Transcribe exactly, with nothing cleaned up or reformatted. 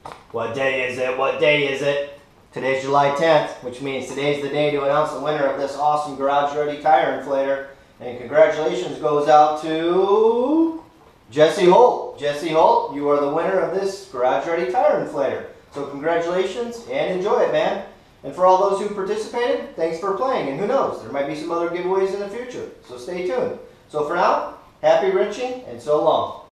What day is it? What day is it? Today's July tenth, which means today's the day to announce the winner of this awesome garage ready tire inflator. And congratulations goes out to Jesse Holt. Jesse Holt, you are the winner of this garage ready tire inflator. So congratulations and enjoy it, man. And for all those who participated, thanks for playing. And who knows, there might be some other giveaways in the future. So stay tuned. So for now, happy wrenching and so long.